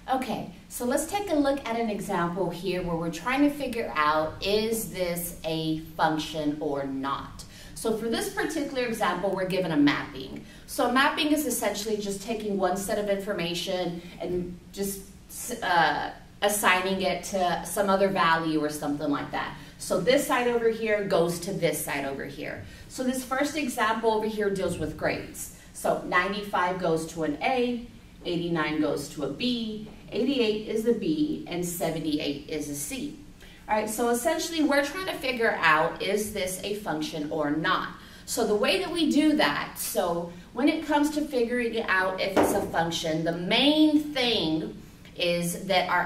Okay, so let's take a look at an example here where we're trying to figure out, is this a function or not? So for this particular example, we're given a mapping. So a mapping is essentially just taking one set of information and just assigning it to some other value or something like that. So this side over here goes to this side over here. So this first example over here deals with grades. So 95 goes to an A, 89 goes to a B, 88 is a B, and 78 is a C. All right, so essentially we're trying to figure out, is this a function or not? So the way that we do that, so when it comes to figuring out if it's a function, the main thing is that our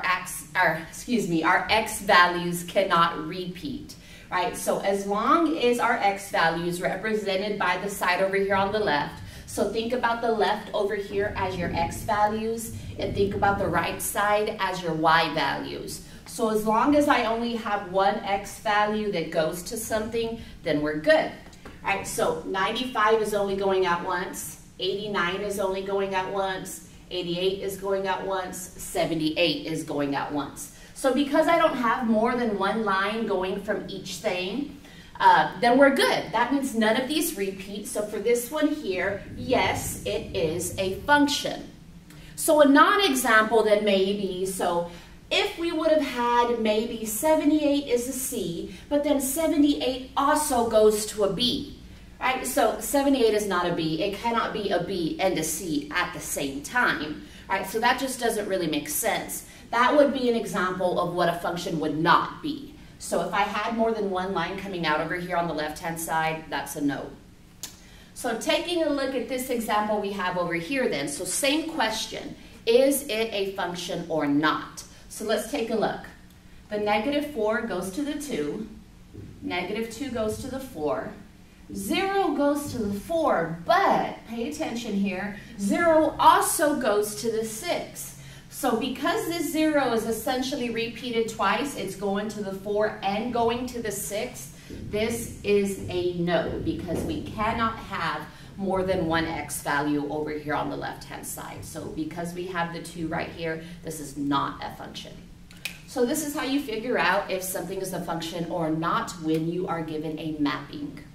x values cannot repeat, right? So as long as our x values represented by the side over here on the left, so think about the left over here as your x values, and think about the right side as your y values. So as long as I only have one x value that goes to something, then we're good. All right, so 95 is only going out once, 89 is only going out once, 88 is going out once, 78 is going out once. So because I don't have more than one line going from each thing, then we're good. That means none of these repeat. So for this one here, yes, it is a function. So a non-example then maybe, so if we would have had maybe 78 is a C, but then 78 also goes to a B, right? So 78 is not a B. It cannot be a B and a C at the same time, right? So that just doesn't really make sense. That would be an example of what a function would not be. So if I had more than one line coming out over here on the left-hand side, that's a no. So taking a look at this example we have over here then, so same question, is it a function or not? So let's take a look. The -4 goes to the 2, -2 goes to the 4, 0 goes to the 4, but pay attention here, 0 also goes to the 6. So because this 0 is essentially repeated twice, it's going to the 4 and going to the 6, this is a no, because we cannot have more than one x value over here on the left-hand side. So because we have the 2 right here, this is not a function. So this is how you figure out if something is a function or not when you are given a mapping.